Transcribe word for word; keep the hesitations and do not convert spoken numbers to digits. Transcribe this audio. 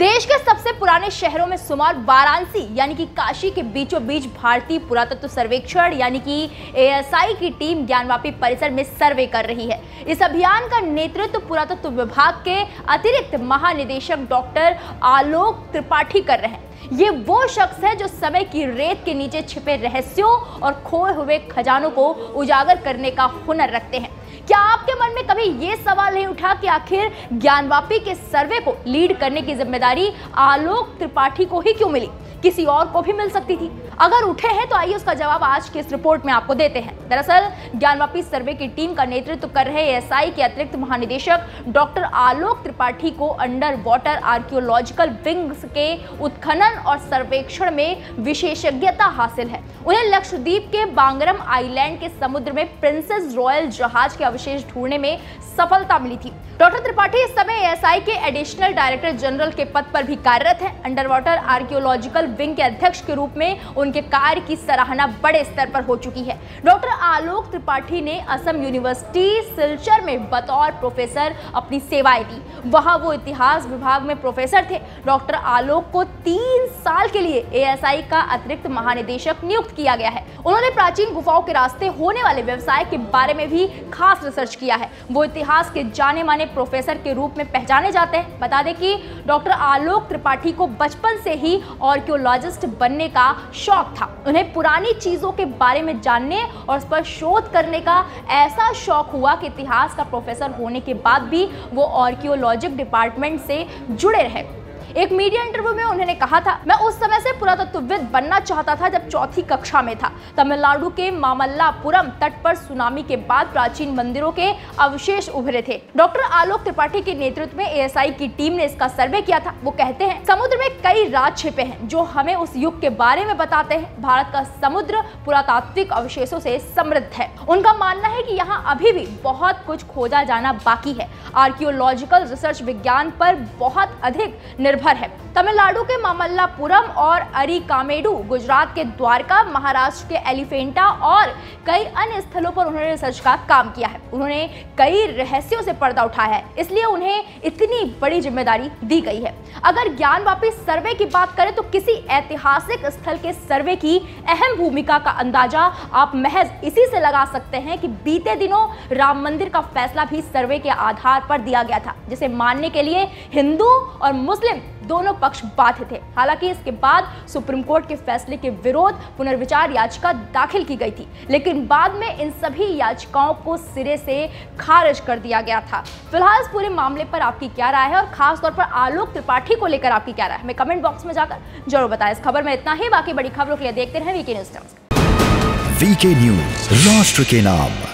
देश के सबसे पुराने शहरों में शुमार वाराणसी यानी कि काशी के बीचों बीच भारतीय पुरातत्व सर्वेक्षण यानी कि ए एस आई की टीम ज्ञानवापी परिसर में सर्वे कर रही है। इस अभियान का नेतृत्व पुरातत्व विभाग के अतिरिक्त महानिदेशक डॉक्टर आलोक त्रिपाठी कर रहे हैं। ये वो शख्स है जो समय की रेत के नीचे छिपे रहस्यों और खोए हुए खजानों को उजागर करने का हुनर रखते हैं। क्या आपके मन में कभी ये सवाल नहीं उठा कि आखिर ज्ञानवापी के सर्वे को लीड करने की जिम्मेदारी आलोक त्रिपाठी को ही क्यों मिली, किसी और को भी मिल सकती थी? अगर उठे हैं तो आइए उसका जवाब आज के इस रिपोर्ट में आपको देते हैं। दरअसल ज्ञानवापी सर्वे की टीम का नेतृत्व कर रहे ए एस आई के अतिरिक्त महानिदेशक डॉक्टर आलोक त्रिपाठी को अंडर वाटर आर्कियोलॉजिकल विंग्स के उत्खनन और सर्वेक्षण में विशेषज्ञता हासिल है। उन्हें लक्षद्वीप के बांगरम आइलैंड के समुद्र में प्रिंसेस रॉयल जहाज के अवशेष ढूंढने में सफलता मिली थी। डॉक्टर त्रिपाठी इस समय ए एस आई के एडिशनल डायरेक्टर जनरल के पद पर भी कार्यरत हैं। अंडर वाटर आर्कियोलॉजिकल विंग के अध्यक्ष के रूप में उनके कार्य की सराहना बड़े स्तर पर हो चुकी है। डॉक्टर आलोक त्रिपाठी ने असम यूनिवर्सिटी सिलचर में बतौर प्रोफेसर अपनी सेवाएं दी। वहां वो इतिहास विभाग में प्रोफेसर थे। डॉक्टर आलोक को तीन साल के लिए ए एस आई का अतिरिक्त महानिदेशक नियुक्त किया गया है। उन्होंने प्राचीन गुफाओं के रास्ते होने वाले व्यवसाय के बारे में भी खास रिसर्च किया है। वो इतिहास के जाने माने प्रोफेसर के रूप में पहचाने जाते हैं। बता दें कि डॉक्टर आलोक त्रिपाठी को बचपन से ही आर्कियोलॉजिस्ट बनने का शौक था। उन्हें पुरानी चीजों के बारे में जानने और उस पर शोध करने का ऐसा शौक हुआ कि इतिहास का प्रोफेसर होने के बाद भी वो आर्कियोलॉजिक डिपार्टमेंट से जुड़े रहे। एक मीडिया इंटरव्यू में उन्होंने कहा था, मैं उस समय से पुरातत्वविद बनना चाहता था जब चौथी कक्षा में था। तमिलनाडु के मामल्लापुरम तट पर सुनामी के बाद प्राचीन मंदिरों के अवशेष उभरे थे। डॉक्टर आलोक त्रिपाठी के नेतृत्व में ए एस आई की टीम ने इसका सर्वे किया था। वो कहते हैं, समुद्र में कई राज छिपे हैं जो हमें उस युग के बारे में बताते हैं। भारत का समुद्र पुरातात्विक अवशेषों से समृद्ध है। उनका मानना है कि यहाँ अभी भी बहुत कुछ खोजा जाना बाकी है। आर्कियोलॉजिकल रिसर्च विज्ञान पर बहुत अधिक निर्भर है। तमिलनाडु के मामल्लापुरम और अरिकामेडु, गुजरात के द्वारका, महाराष्ट्र के एलिफेंटा और कई अन्य स्थलों पर उन्होंने रिसर्च का काम किया है। उन्होंने कई रहस्यों से पर्दा उठाया है, इसलिए उन्हें इतनी बड़ी जिम्मेदारी दी गई है। अगर ज्ञानवापी सर्वे की बात करें तो किसी ऐतिहासिक स्थल के सर्वे की अहम भूमिका का अंदाजा आप महज इसी से लगा सकते हैं कि बीते दिनों राम मंदिर का फैसला भी सर्वे के आधार पर दिया गया था, जिसे मानने के लिए हिंदू और मुस्लिम दोनों पक्ष बाध्य थे। हालांकि इसके बाद सुप्रीम कोर्ट के फैसले के विरोध पुनर्विचार याचिका दाखिल की गई थी, लेकिन बाद में इन सभी याचिकाओं को सिरे से खारिज कर दिया गया था। फिलहाल इस पूरे मामले पर आपकी क्या राय है और खास तौर पर आलोक त्रिपाठी को लेकर आपकी क्या राय है, हमें कमेंट बॉक्स में जाकर जरूर बताएं। इस खबर में इतना ही, बाकी बड़ी खबरों के लिए देखते रहें VK news times. VK news, राष्ट्र के नाम।